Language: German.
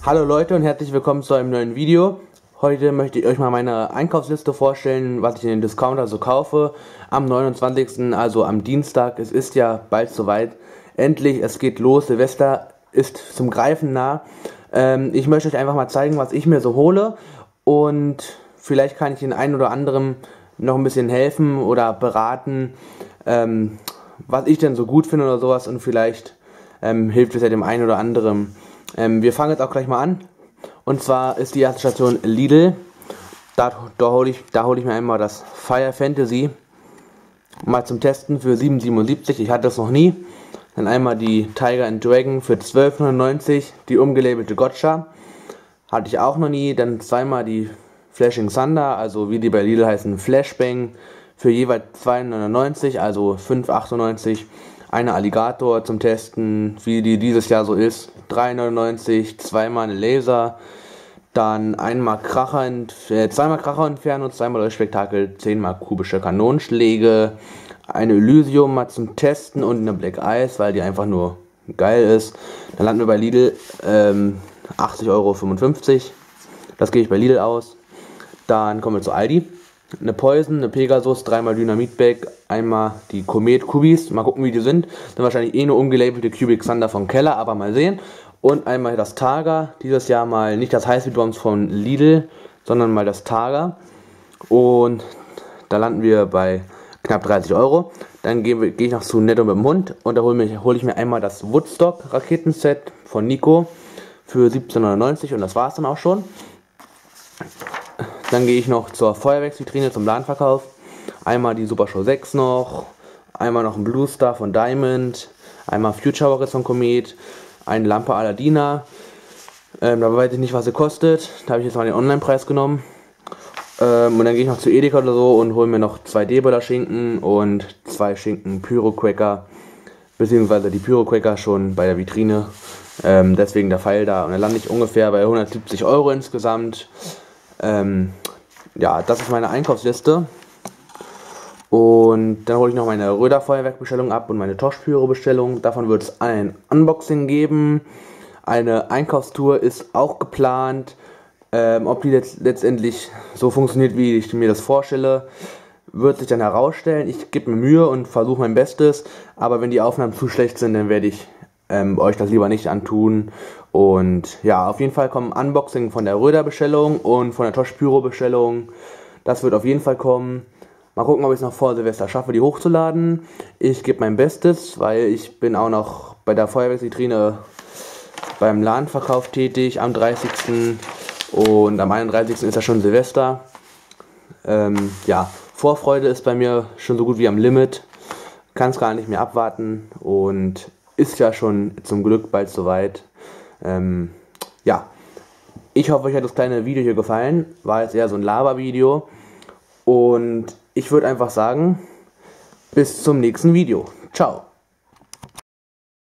Hallo Leute und herzlich willkommen zu einem neuen Video. Heute möchte ich euch mal meine Einkaufsliste vorstellen, was ich in den Discounter so kaufe. Am 29., also am Dienstag, es ist ja bald soweit. Endlich, es geht los, Silvester ist zum Greifen nah. Ich möchte euch einfach mal zeigen, was ich mir so hole. Und vielleicht kann ich den einen oder anderen noch ein bisschen helfen oder beraten, was ich denn so gut finde oder sowas. Und vielleicht hilft es ja dem einen oder anderen. Wir fangen jetzt auch gleich mal an. Und zwar ist die erste Station Lidl. Da hole ich mir einmal das Fire Fantasy mal zum Testen für 7,77. Ich hatte das noch nie. Dann einmal die Tiger and Dragon für 12,99. Die umgelabelte Gotcha. Hatte ich auch noch nie. Dann zweimal die Flashing Thunder, also wie die bei Lidl heißen, Flashbang für jeweils 2,99, also 5,98. Eine Alligator zum Testen, wie die dieses Jahr so ist, 3,99, zweimal eine Laser, dann zweimal Kracher Inferno, zweimal Spektakel, 10-mal kubische Kanonenschläge, eine Elysium mal zum Testen und eine Black Ice, weil die einfach nur geil ist. Dann landen wir bei Lidl 80,55 €, das gebe ich bei Lidl aus. Dann kommen wir zu Aldi. Eine Poison, eine Pegasus, dreimal Dynamitbag, einmal die Komet Kubis, mal gucken wie die sind. Dann wahrscheinlich eine umgelabelte Cubic Thunder von Keller, aber mal sehen. Und einmal das Targa, dieses Jahr mal nicht das Highspeed Bombs von Lidl, sondern mal das Targa. Und da landen wir bei knapp 30 €. Dann gehe ich noch zu Netto mit dem Hund und da hole ich mir einmal das Woodstock Raketenset von Nico für 17,99 € und das war es dann auch schon. Dann gehe ich noch zur Feuerwerksvitrine zum Ladenverkauf. Einmal die Super Show 6 noch, einmal noch ein Blue Star von Diamond, einmal Future Rockets von Komet, eine Lampe Aladina. Da weiß ich nicht, was sie kostet. Da habe ich jetzt mal den Online-Preis genommen. Und dann gehe ich noch zu Edeka oder so und hole mir noch 2 Debeler Schinken und 2 Schinken Pyro-Cracker. Beziehungsweise die Pyro-Cracker schon bei der Vitrine. Deswegen der Pfeil da. Und dann lande ich ungefähr bei 170 € insgesamt. Ja, das ist meine Einkaufsliste. Und dann hole ich noch meine Röder Feuerwerkbestellung ab und meine Tosh-Pyro Bestellung. Davon wird es ein Unboxing geben. Eine Einkaufstour ist auch geplant. Ob die jetzt letztendlich so funktioniert, wie ich mir das vorstelle, wird sich dann herausstellen. Ich gebe mir Mühe und versuche mein Bestes. Aber wenn die Aufnahmen zu schlecht sind, dann werde ich euch das lieber nicht antun. Und ja, auf jeden Fall kommen Unboxing von der Röder Bestellung und von der Tosh Pyro Bestellung. Das wird auf jeden Fall kommen. Mal gucken, ob ich es noch vor Silvester schaffe, die hochzuladen. Ich gebe mein Bestes, weil ich bin auch noch bei der Feuerwerksvitrine beim Ladenverkauf tätig am 30. Und am 31. ist ja schon Silvester. Ja, Vorfreude ist bei mir schon so gut wie am Limit. Kann es gar nicht mehr abwarten und ist ja schon zum Glück bald soweit. Ja, ich hoffe, euch hat das kleine Video hier gefallen. War jetzt eher so ein Laber-Video. Und ich würde einfach sagen, bis zum nächsten Video. Ciao.